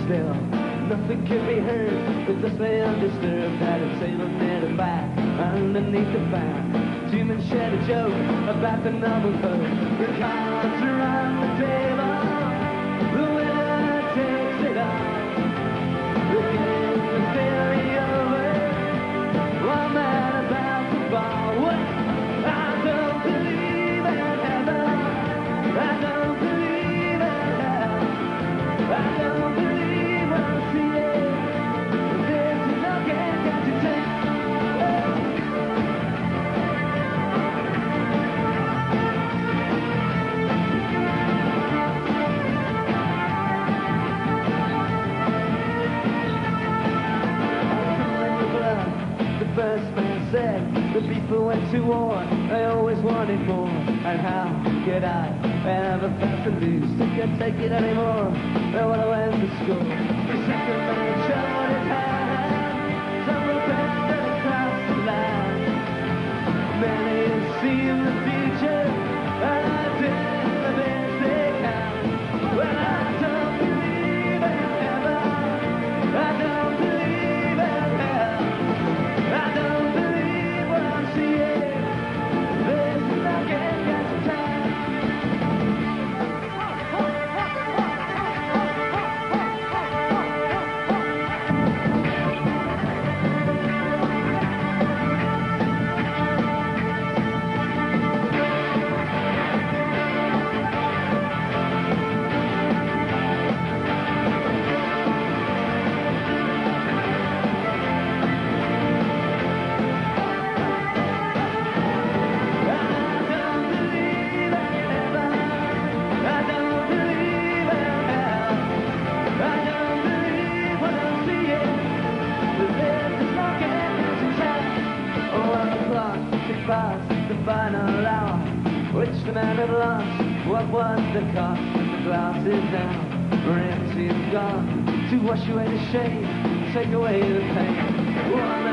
still. Nothing can be heard, it's just lay undisturbed. Had a sailor near the back, underneath the fan. Two men shared a joke about the novel code. The cards around the table, the winner takes it all. The game is nearly over, one man about to fall. Well, I don't believe in heaven, I don't believe in hell, I don't believe I'll see it. There's no game got to take. The first man said the people went to war, they always wanted more. And how could I ever pass the loose? I can't take it anymore, I want to end the school. The second man showed his hand, some were better across the line. Many have seen the future, and I did the best they can. Well, I don't believe in heaven, I don't believe in hell, I don't believe what I'm seeing. There's nothing got to time. Past the final hour, which the man had lost. What was the cost? And the glass is down, we're empty and gone, to wash away the shame, take away the pain. One